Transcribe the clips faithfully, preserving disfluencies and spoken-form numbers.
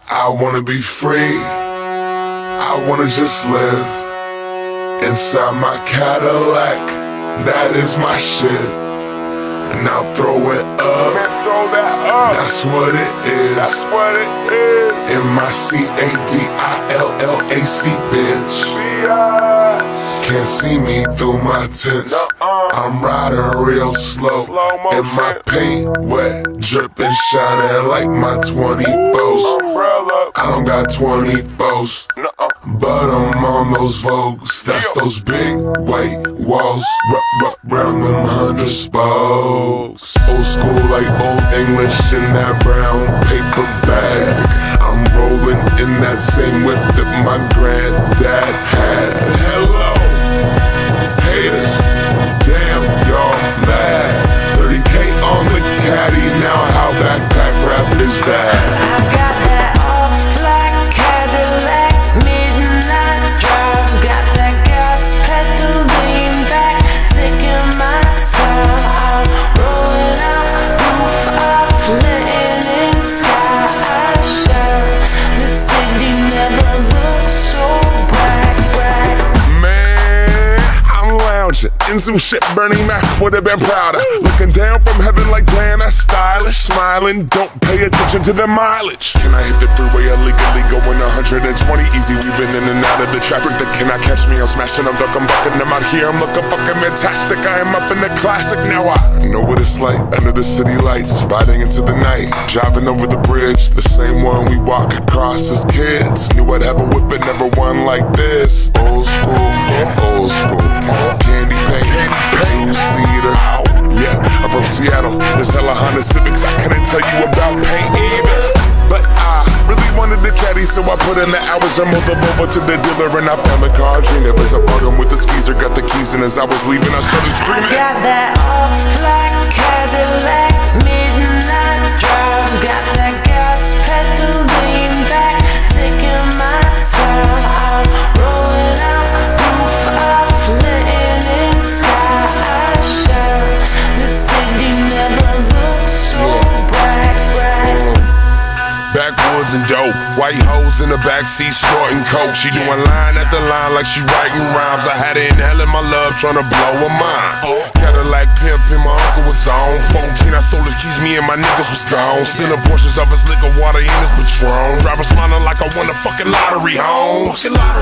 I wanna be free, I wanna just live inside my Cadillac, that is my shit. And I'll throw it up, that's what it is. In my C A D I L L A C, bitch. Can't see me through my tents, I'm riding real slow, and my paint wet, dripping, shining like my twenty-fours. I don't got twenty-fours, but I'm on those Vogues. That's those big white walls, round them hundred spokes. Old school like old English in that brown paper bag. I'm rolling in that same whip that my granddad had. Hello, haters, damn y'all mad. thirty K on the caddy, now how backpack rap is that? I got that off-black Cadillac, midnight drive. Got that gas pedal lean back, taking my time. I'm rolling out, roof off, letting in sky shine. The city never looks so bright, bright. Man, I'm lounging in some shit Bernie Mac would've been prouder. Looking down from heaven like, damn, that's stylish. Smiling, don't pay attention to the mileage. Can I hit the freeway illegally going one hundred twenty? Easy, weaving in and out of the traffic. Can I catch me? I'm smashing, I'm ducking, bucking. I'm out here, I'm looking fucking fantastic. I am up in the classic. Now I know what it's like under the city lights, riding into the night, driving over the bridge, the same one we walk across as kids. Knew I'd have a whip, but never one like this. Old school, old school, candy paint, two-seater. Yeah, I'm from Seattle, there's hella Honda Civics, I couldn't tell you about paint either. But I really wanted the caddy, so I put in the hours and moved over to the dealer, and I found the car dream. It was a bugger with the skeezer, got the keys, and as I was leaving I started screaming. I got that off-black Cadillac, midnight drive. Got that gas pedal lean back, taking my time. I'm rolling out, roof off, letting in sky shine. The city never looks so bright, bright. Backwoods and dope, white hoes in the backseat snorting coke. She doing line after line like she writing rhymes. I had her inhaling my love, trying to blow her mind. Cadillac pimpin', my uncle was on. fourteen, I sold his keys, me and my niggas was gone. Stealing portions of his liquor, water in his Patron. Driver smiling like I won a fucking lottery, homes.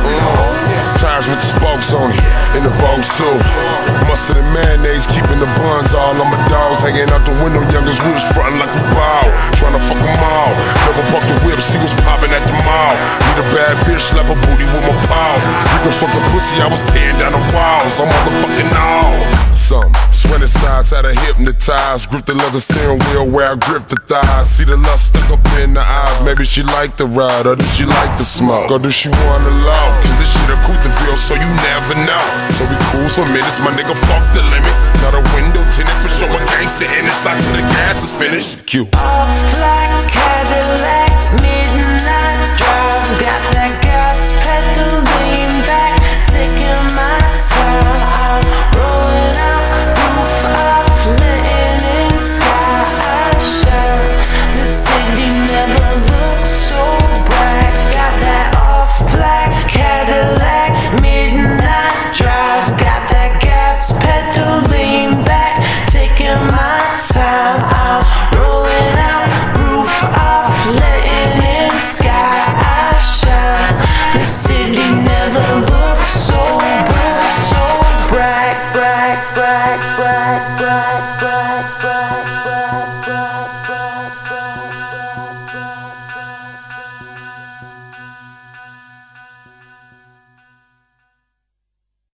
Mm. Tires with the spokes on it, in the Vogue too. Mustard and mayonnaise, keeping the buns all on my dogs. Hanging out the window, youngest we was frontin' like we ball. Trying to fuck them all. Never buck the whip, see what's poppin' at the mall. Need a bad bitch, slap a booty with my paws. You can fuck the pussy, I was tearing down the walls. I'm motherfucking all. Some sweating sides had her hypnotized. Grip the leather steering wheel where I grip the thighs. See the lust stuck up in the eyes. Maybe she like the ride, or does she like the smoke? Or does she want the low? Cause this shit a Couteville, so you never know. So we cruise for minutes, my nigga, fuck the limit. Not a window tinted for showing gangsta in it. Slots till the gas is finished. Q. Off-black Cadillac, midnight drive. Got that gas pedal lean back, taking my time. I'm rolling out, roof off, letting in sky shine. The city never looks so bright. Got that off-black Cadillac, midnight drive. Got that gas pedal lean back, taking my time. I'm rolling out, roof off, letting in sky shine. The city never looks so bright, so bright, bright, bright, bright, bright, bright, bright.